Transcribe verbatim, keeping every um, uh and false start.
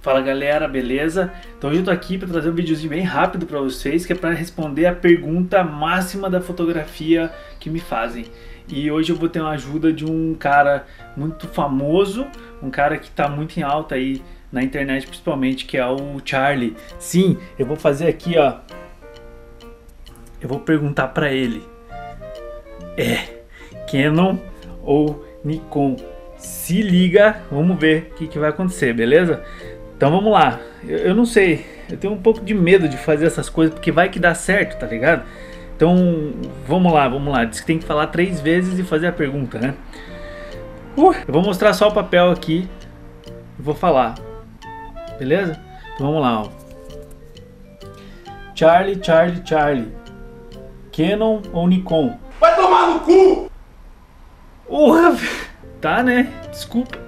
Fala galera, beleza? Então hoje eu tô aqui para trazer um videozinho bem rápido para vocês, que é para responder a pergunta máxima da fotografia que me fazem. E hoje eu vou ter uma ajuda de um cara muito famoso, um cara que tá muito em alta aí na internet principalmente, que é o Charlie. Sim, eu vou fazer aqui, ó. Eu vou perguntar para ele. É, Canon ou Nikon? Se liga, vamos ver o que, que vai acontecer, beleza? Então vamos lá, eu, eu não sei, eu tenho um pouco de medo de fazer essas coisas, porque vai que dá certo, tá ligado? Então vamos lá, vamos lá, diz que tem que falar três vezes e fazer a pergunta, né? Uh, eu vou mostrar só o papel aqui e vou falar, beleza? Então vamos lá, ó. Charlie, Charlie, Charlie, Canon ou Nikon? Vai tomar no cu! Porra, tá, né? Desculpa.